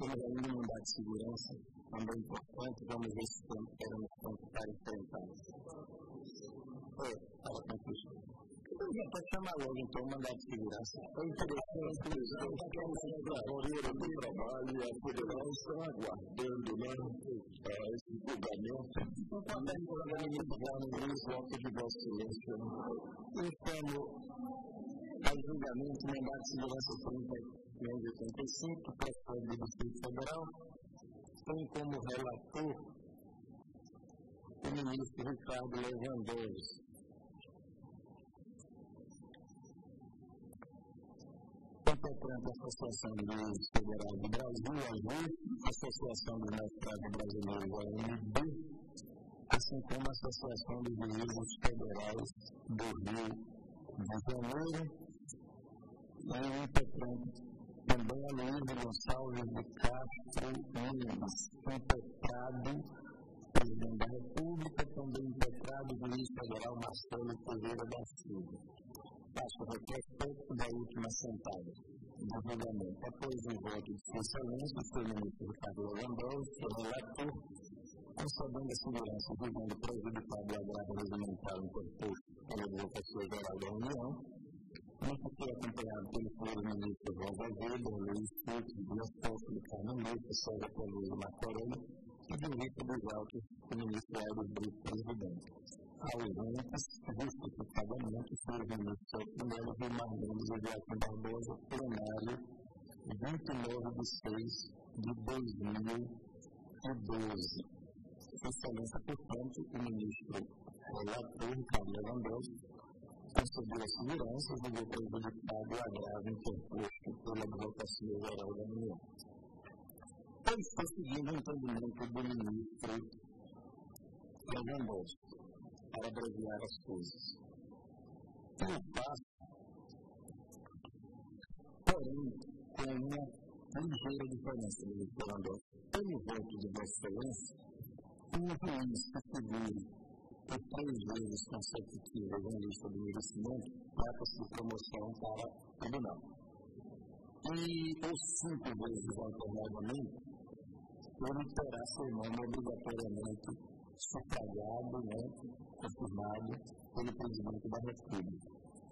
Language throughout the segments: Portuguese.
temos ainda um mandato de segurança, também importante, vamos ver se teremos tempo para enfrentar. Fala com isso. Pode chamar logo então o mandato de segurança. É interessante que os trabalhadores do trabalho e a federação estão aguardando esse julgamento. Também podemos ligar no bloco de Vossa Excelência. Então, ao julgamento, o mandato de segurança 30.85, que procede do Distrito Federal, tem como relator o ministro Ricardo Lewandowski. Competente a Associação de Juízes Federais do Brasil, a Associação dos Magistrados Brasileiros, a AMB, assim como a Associação dos Juízes Federais do Rio de Janeiro, e competente também a Luísa Gonçalves de Castro Nunes, impetrado presidente da República, também impetrado o juiz federal Marcelo Ferreira da Silva. Passo o retrospecto da última sentada do julgamento. Após o voto de sua excelência, o senhor ministro Ricardo Lewandowski, que é relator, concedendo a segurança julgando prejudicado o agravo regimental interposto pela Advocacia Geral da União, muito foi acompanhado pelo senhor ministro Rosa Weber, Luiz Fux, Dias Toffoli, Carmen Lúcia, César Peluso Macorelli e de Rita dos Altos, o ministro Aires Brito, presidente. Ausentes, justificadamente, o senhor ministro Celso Melo, Vilmar Mendes e Joaquim Barbosa, plenário 29 de 6 de 2012. Excelência, portanto, o ministro relator Ricardo Lewandowski concedeu a segurança e julgou prejudicado o agravo interposto pela Advocacia Geral da União. Eu estou seguindo o entendimento do ministro Lewandowski, para abreviar as coisas. Eu faço, porém, com uma ligeira diferença, ministro Lewandowski. Pelo voto de Vossa Excelência, um juiz que figure por 3 vezes consecutivas em lista de merecimento trata-se de promoção para o tribunal. E por 5 vezes alternadamente, ele terá seu nome obrigatoriamente sufragado, confirmado pelo presidente da República.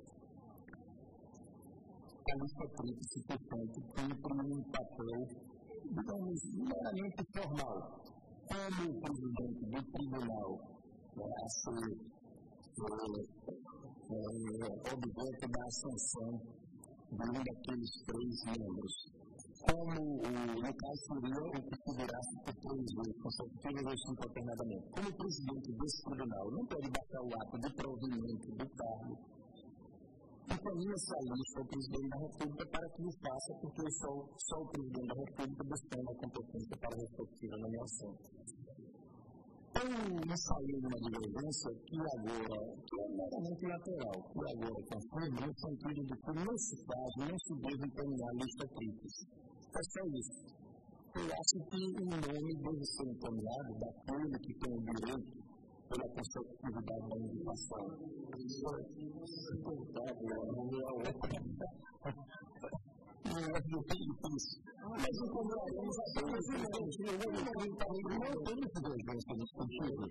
A lista tríplice, portanto, cumpre um papel, digamos, meramente formal, como o presidente do tribunal a ser objeto da ascensão de um daqueles 3 membros. Como no caso seria o que figurasse por 3 vezes consecutivas ou 5 alternadamente. Como o presidente desse tribunal não pode baixar o ato de provimento do cargo, encaminha essa lista ao presidente da República para que o faça, porque só o presidente da República dispõe da competência para a respectiva nomeação. Tem um saído de uma divergência que é meramente lateral, que agora confirma no sentido de que, nesse caso, não se deve encaminhar a lista tríplice. É só isso. Eu acho que o nome deve ser encaminhado daquele que tem o direito pela consecutividade da indicação. Isso é difícil. Mas encontraremos apenas não tem divergência nesse sentido.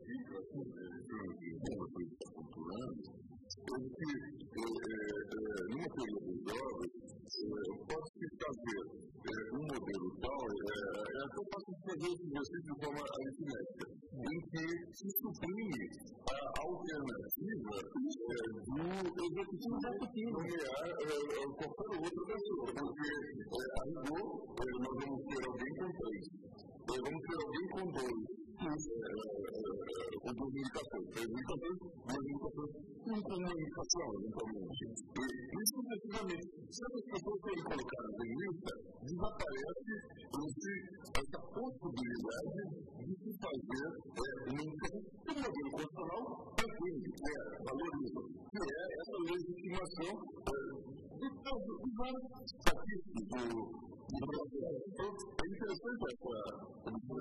Numa teoria dos jogos, pode-se fazer um modelo tal, até posso fazer esse exercício de forma aritmética, em que se suprime a alternativa do executivo nomear qualquer outra pessoa, porque a rigor nós vamos ter alguém com 3, vamos ter alguém com 2. Com 2 indicações. 3 indicações, 2 indicações, com uma indicação, eventualmente. Isso, efetivamente, se essas pessoas forem colocadas em lista, desaparece essa possibilidade de se fazer uma indicação do modelo constitucional pretende, que valoriza, que é essa legitimação de vários estatísticos é interessante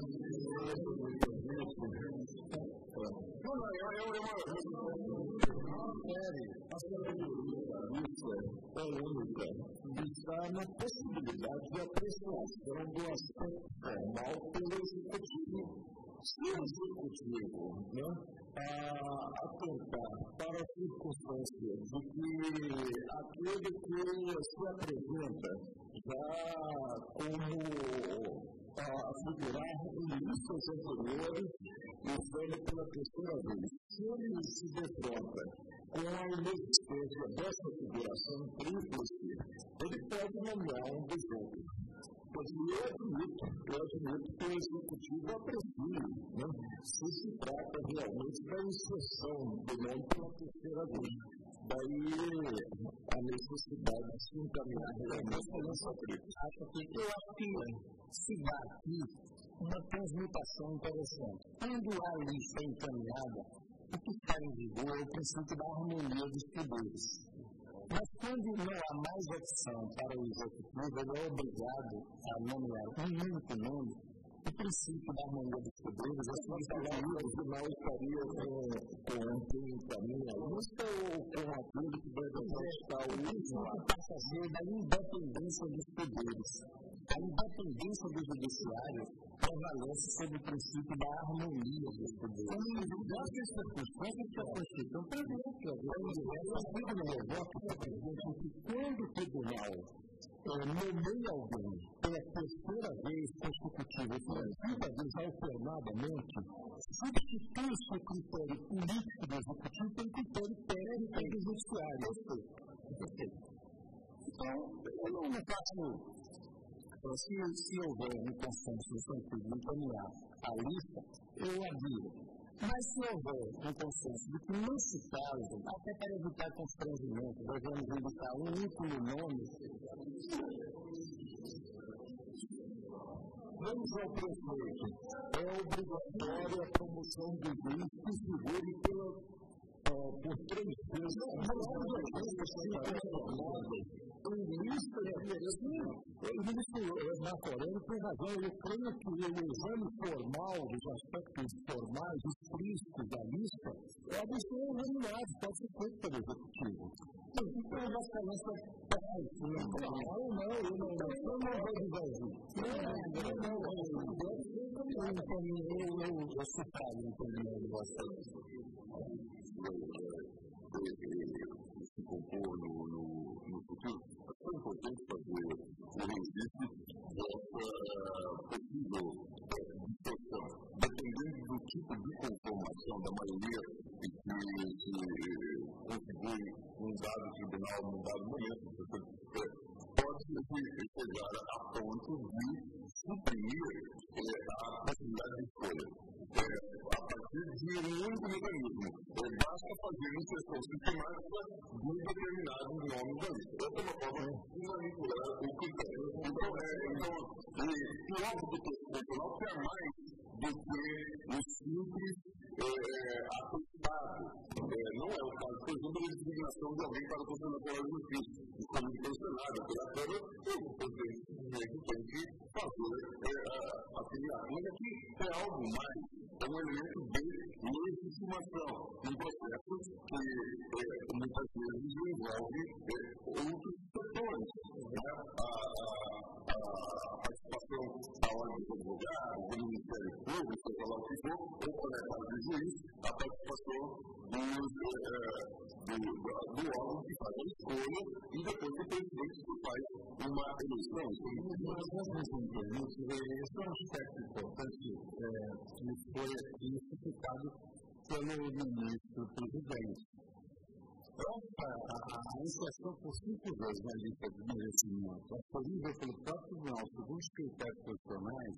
essa. A sabedoria da lista é única e está na possibilidade de apreciação do aspecto formal pelo executivo. Se o executivo atentar para a circunstância de que aquele que se apresenta já como figurar em listas anteriores e vendo pela terceira vez, se ele se defronta com a inexistência dessa figuração tríplice, ele pode nomear um dos outros. Mas eu admito que o executivo aprecie, se se trata realmente da inserção do nome pela terceira vez. Daí a necessidade de se encaminhar realmente a essa tríplice. Eu acho que se dá aqui uma transmutação interessante. Quando a lista é encaminhada, o que está em vigor é o princípio da harmonia dos poderes. Mas quando não há mais opção para o executivo, ele é obrigado a nomear um único nome, o princípio da harmonia dos poderes, assim estaria, o final estaria com quem encaminha a lista ou com aquilo que deve estar o último passageiro da independência dos poderes. A independência do judiciário prevalece sobre o princípio da harmonia dos poderes. Em diversas circunstâncias que a Constituição prevê, que quando o tribunal nomeia alguém pela terceira vez consecutiva, pela quinta vez alternadamente, substitui-se o critério político do executivo pelo critério técnico do judiciário. Então, eu não faço. Se houver um consenso no sentido de encaminhar a lista, eu adiro. Mas se houver um consenso de que nesse caso, até para evitar constrangimento, devemos indicar um único nome, vamos ao prefeito. É obrigatória a promoção do juiz que figure por 3 vezes. O ministro Nacoreno tem razão. Eu creio que o exame formal, dos aspectos formais, explícitos da lista, podem ser eliminados, pode ser feito pelo executivo. Então, a excelência eu não vou divergir. Eu sou fácil no entendimento de vocês. Se compor no futuro, é tão importante fazer o registro dessa possível distorção. Dependendo do tipo de conformação da maioria que se contribui num dado tribunal, num dado momento, pode chegar a ponto de suprimir a possibilidade de escolha. A partir de um único mecanismo. Basta fazer inserção sistemática de determinados nomes da lista. Essa é uma forma de manipular o critério. Então, o órgão do Constitucional quer mais do que o simples atestado. Não é o caso, por exemplo, da designação de alguém para o Conselho Nacional de Justiça, escolhido pelo Senado, pela Câmara, o presidente tem que fazer a filiação. Mas aqui é algo mais, é um elemento de legitimação, um processo que muitas vezes envolve outros setores. A participação da ordem dos advogados, do Ministério Público, seja lá o que for, ou colegiado de juiz, a participação do órgão que faz a escolha e depois do presidente que faz uma eleição. Esse é um aspecto importante que foi identificado pelo ministro presidente. A inserção por 5 vezes na lista de merecimento, acolhida pelo próprio Tribunal, segundo os critérios profissionais,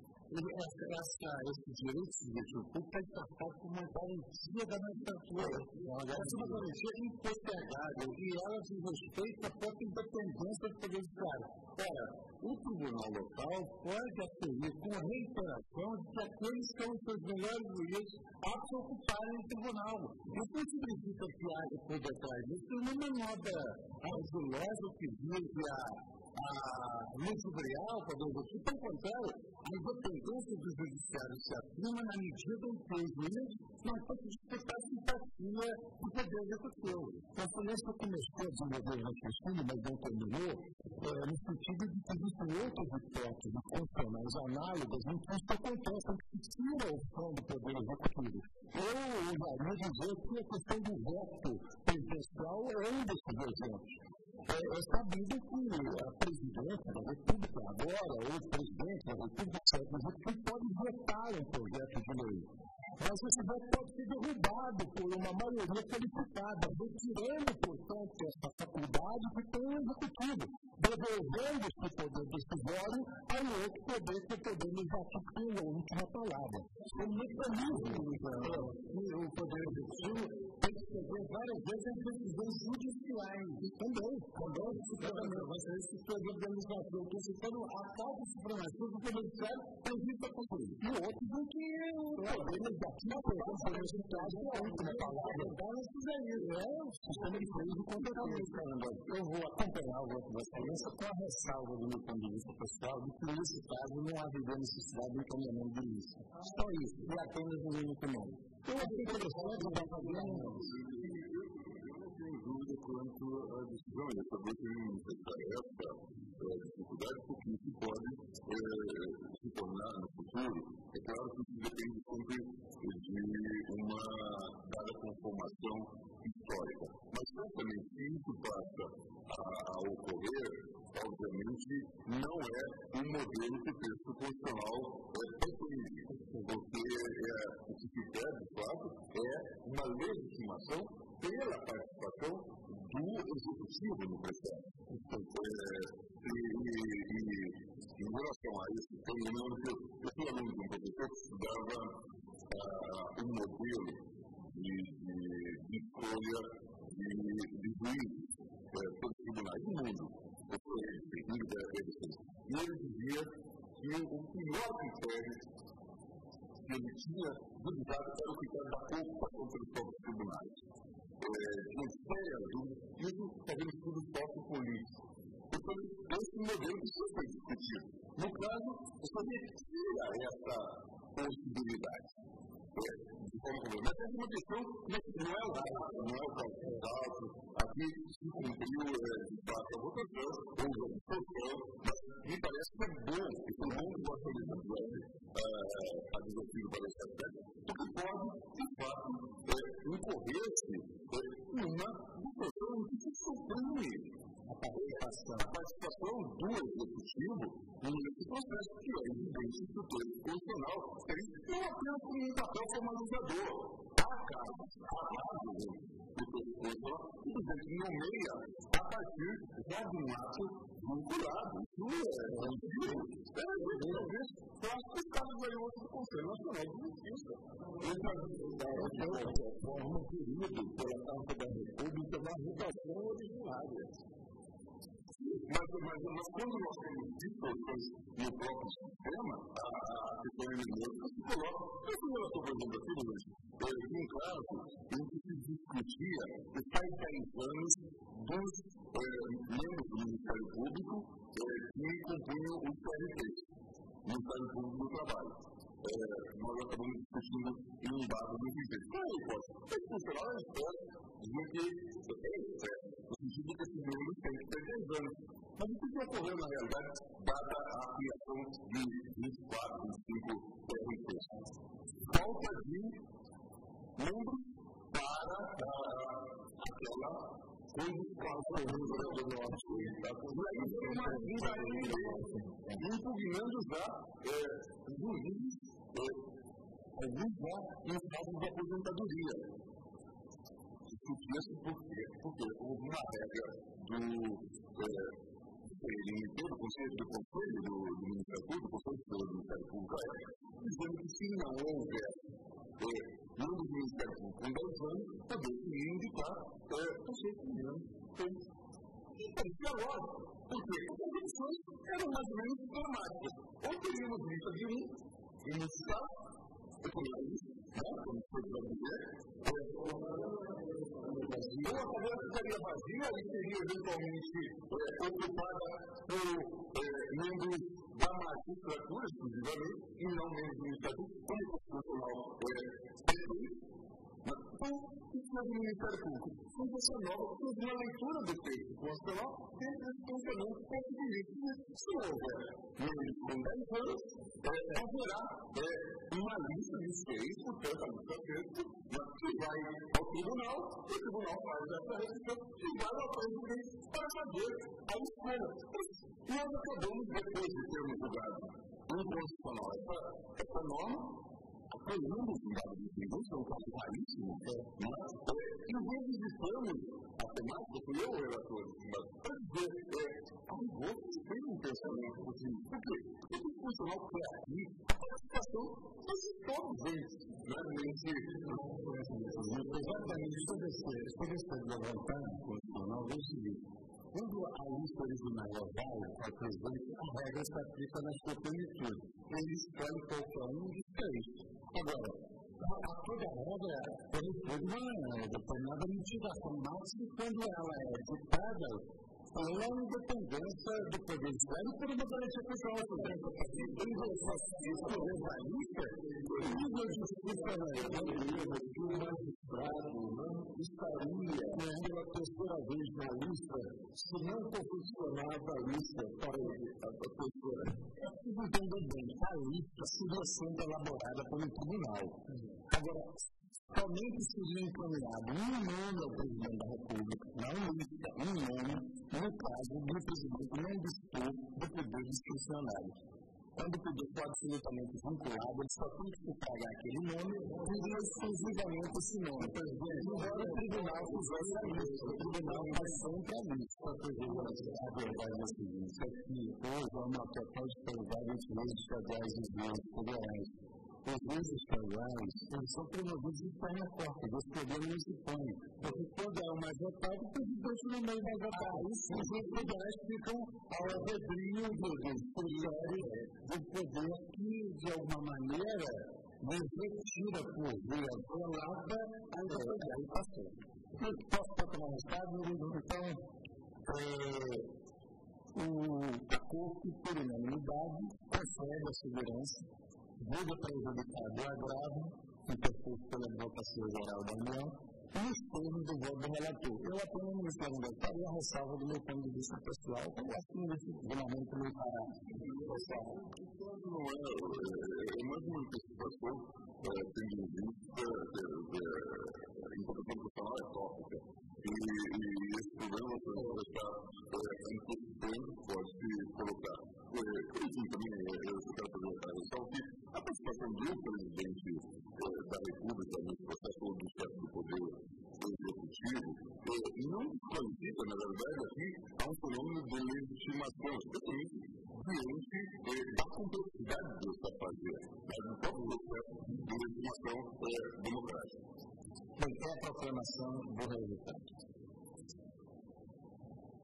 esse direito subjetivo público está encartado como uma garantia da magistratura. Essa é uma garantia impostergável e ela diz respeito à própria independência do Poder Judiciário. Ora, o Tribunal Local pode assumir com reiteração de que aqueles que são os seus melhores juízes aptos a ocuparem o Tribunal. Isso não significa que haja por detrás disso uma manobra argilosa que vise ludibriar o poder executivo, pelo contrário, a independência do judiciário se afirma na medida em que os juízes não têm que disputar a simpatia do poder executivo. A polícia começou a desenvolver o raciocínio, mas não terminou, no sentido de que existem outras hipóteses constitucionais análogas em que isso acontece, em que se tira a opção do poder executivo. Eu ousaria dizer que a questão do veto presidencial é um desses exemplos. É sabido que a presidência da República agora, ou o presidente da República, pode vetar um projeto de lei. Mas esse veto pode ser derrubado por uma maioria qualificada, retirando, portanto, essa faculdade que tem o executivo, devolvendo esse poder decisório ao outro poder, que é o poder legislativo, que é a última palavra. O mecanismo que o poder executivo tem que fazer várias vezes as decisões judiciais. Também, esse poder legislativo, que se for a causa supremacia do poder judiciário, existe a concluir. E outros em que o poder legislativo, por exemplo, nesse caso, é a última palavra. É o sistema de freio de competência. Eu vou acompanhar o voto da excelência com a ressalva do meu ponto de vista pessoal de que, nesse caso, não haveria necessidade de encaminhamento de lista. Só isso, e apenas um único nome. Eu achei interessante o da sem dúvida quanto à decisão, e essa vez tem essa dificuldade, porque isso pode se tornar no futuro. É claro que isso depende sempre de uma dada conformação histórica. Mas, certamente, se isso passa a ocorrer, obviamente, não é um modelo que o texto constitucional pretende, porque o que se quer, de fato, é uma legitimação pela participação do executivo no processo. Em relação a isso, eu fui aluno de um professor que estudava um modelo de escolha de juízes pelos tribunais do mundo. E ele dizia que o pior critério que ele tinha duvidado era o critério da ocupação pelos próprios tribunais. Isso fazendo estudo sociopolítico. Então, esse modelo precisa ser discutido. No caso, você retira essa possibilidade. Mas é uma questão que não é o caso. Aqui se cumpriu de fato a votação, houve a discussão, mas me parece que é bom, que foi bom que você a desafio para esse aspecto, porque pode, de fato, incorrer-se numa discussão que se suprime a participação do executivo nesse processo, que é evidente que o texto constitucional tem não apenas como um papel formalizador. Há casos, do texto constitucional, que o presidente nomeia a partir de um ato vinculado. Isso os casos aí do Conselho Nacional de Justiça. Forma querido pela Carta da República na redação originária. Mas quando nós temos distorções no próprio sistema, a questão elemento se coloca. Eu fui relator, por exemplo, aqui, de um caso em que se discutia os 10 anos dos membros do Ministério Público que compunham o CRT, o Ministério Público do Trabalho. Nós acabamos discutindo em um dado muito intenso. Qual é a hipótese? É funcional a hipótese de que no sentido de que esses membros têm que ter 10 anos. Mas o que ocorreu na realidade, dada a criação de 24, 25 CRTs? Falta de membros para aquela impugnando já juízes, alguns já em estado de aposentadoria. Discutia-se por quê? Porque houve uma regra do Conselho do Ministério Público, do Conselho do Ministério Público, dizendo que se não houver membro do Ministério Público com 10 anos, poderia indicar pessoas com menos tempo. E parecia lógico. Por quê? Porque as eleições eram mais ou menos dramáticas. Ou teríamos lista de um, e nesse caso, como se pode dizer, vazia. Ou a cadeira ficaria vazia e seria eventualmente ocupada por membros da magistratura, exclusivamente, e não membros do Ministério Público, como o Constitucional então, isso é do Ministério Público. Foi você nova, fez uma leitura do texto constitucional dentro desse pensamento possibilista. Se houver menos com 10 anos, haverá uma lista de seis, portanto, a lista feita, que vai ao tribunal, o tribunal faz essa restrição e vai ao presidente para fazer a escolha. E nós acabamos, depois de termos julgado inconstitucional essa norma, apoiando o fundado de tributos, é um caso raríssimo, mas, em vez de dispomos a temática, fui eu o relator, mas para dizer, a rigor, se tem um pensamento possível. Por quê? Porque o funcional que é aqui, a participação de todos eles, nesse exatamente sobre esse levantar constitucional, é o seguinte. Quando a lista original é válida para o presidente, a regra se aplica na sua plenitude. Ele escolhe qualquer um dos três. Agora, a toda regra corresponde a uma determinada mitigação máxima quando ela é ditada pela independência do poder judiciário e por uma garantia pessoal. Em exercício legalista, o nível de justiça na economia que o magistrado não estaria pela terceira vez na lista, se não confeccionava a lista para a terceira. É preciso entender bem, a lista seria sempre elaborada pelo tribunal. Agora, somente seria encaminhado um nome ao presidente da República, não lista, um nome, no caso do presidente não dispor do poder discricionário. Quando o poder for absolutamente vinculado, ele só tem que pagar aquele nome e exclusivamente esse nome. Embora o tribunal fizesse a lista, o tribunal faz sempre a lista. A verdade é a seguinte, é que hoje há uma total disparidade entre leis estaduais e leis federais. Os juízes federais, eles são promovidos de forma forte, eles poderiam não se põe. Porque quando é o mais votado, o presidente não é mais votado. Os juízes federais ficam ao albedrio dos critérios do poder que, de alguma maneira, nos retira por via velada a independência. Passou. Posso tomar um estado? Então, a Corte, por unanimidade, concede a segurança, julga prejudicado o agravo, interposto pela Advocacia Geral da União, e os termos do voto do relator. Eu apenas me esclareço a ressalva do meu ponto de vista pessoal, como eu acho que nesse momento não estará pessoal. Não é mais uma antecipação, tendo em vista a interpretação profissional é tópica. E esse problema vai estar antecipando, pode-se colocar. Por isso, também, eu quero fazer a ressalva que a participação do presidente da República no processo do chefe do poder executivo não qualifica, na verdade, aqui há um fenômeno de legitimação, especialmente diante da complexidade do que está fazendo, no próprio processo de legitimação democrática. Bem, é a proclamação do resultado.